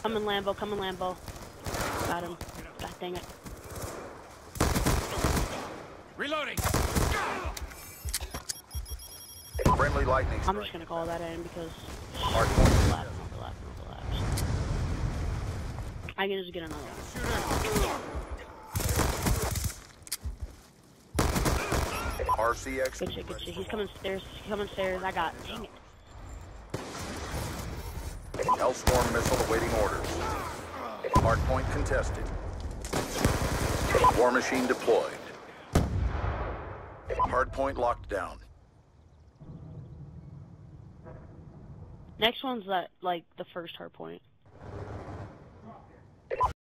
Come in Lambo, come in Lambo. Got him. God dang it. Reloading. Friendly lightning strike. I'm just gonna call that in because HardPoint. overlap. I can just get another one. RCX. Good shit, good shit. He's coming stairs. He's coming stairs. I got. Dang it. Hellstorm missile awaiting orders. HardPoint contested. War machine deployed. HardPoint locked down. Next one's that like the first hard point.